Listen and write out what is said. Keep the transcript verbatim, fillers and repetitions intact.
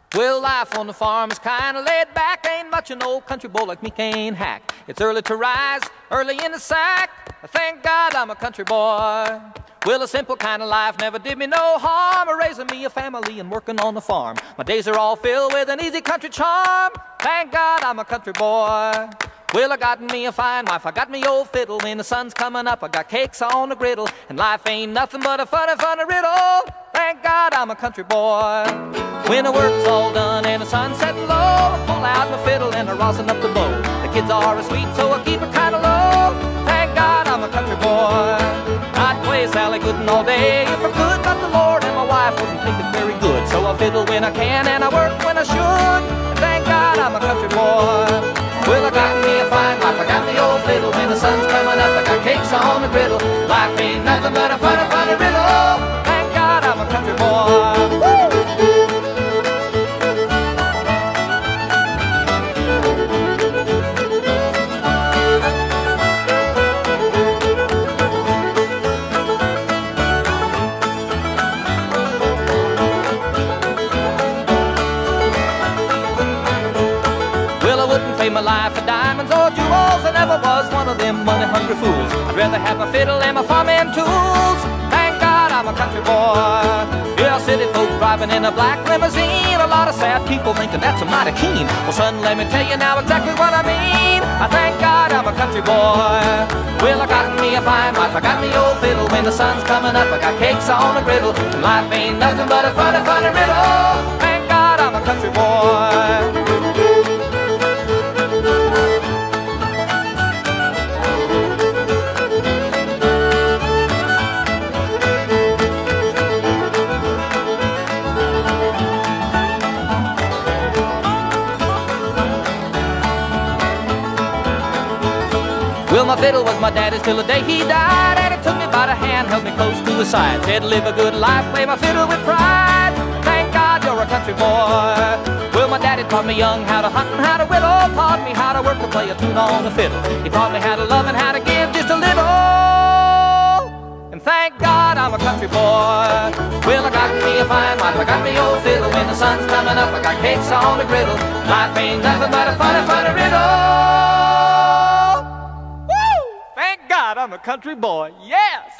Well, life on the farm is kinda laid back. Ain't much an old country boy like me can't hack. It's early to rise, early in the sack. Thank God I'm a country boy. Well, a simple kind of life never did me no harm. Raising me a family and working on the farm. My days are all filled with an easy country charm. Thank God I'm a country boy. Well, I got me a fine wife, I got me old fiddle. When the sun's coming up, I got cakes on the griddle. And life ain't nothing but a funny, funny riddle. Thank God I'm a country boy. When the work's all done and the sun's setting low, I pull out my fiddle and I rosin up the bow. The kids are asleep, so I keep it kinda low. Thank God I'm a country boy. I'd play Sally Gooden all day if I could, but the Lord and my wife wouldn't think it very good. So I fiddle when I can and I work when I should. And thank God I'm a country boy. Well, I got me a fine wife, I got the old fiddle. When the sun's coming up, I got cakes on the griddle. Life ain't nothing but a funny, funny riddle. Thank God I'm a country boy. Woo! My life for diamonds or jewels, I never was one of them money-hungry fools. I'd rather have my fiddle and my farming tools. Thank God I'm a country boy. Yeah, city folk driving in a black limousine. A lot of sad people thinking that's a mighty keen. Well, son, let me tell you now exactly what I mean. I thank God I'm a country boy. Well, I got me a fine wife, I got me old fiddle. When the sun's coming up, I got cakes on the griddle. Life ain't nothing but a funny, funny riddle. Thank God I'm a country boy. Well, my fiddle was my daddy's till the day he died. And he took me by the hand, held me close to his side. Said, live a good life, play my fiddle with pride. Thank God you're a country boy. Well, my daddy taught me young how to hunt and how to whittle. Taught me how to work and play a tune on the fiddle. He taught me how to love and how to give just a little. And thank God I'm a country boy. Well, I got me a fine wife, I got me old fiddle. When the sun's coming up, I got cakes on the griddle. Life ain't nothing but a funny, funny riddle. I'm a country boy, yes!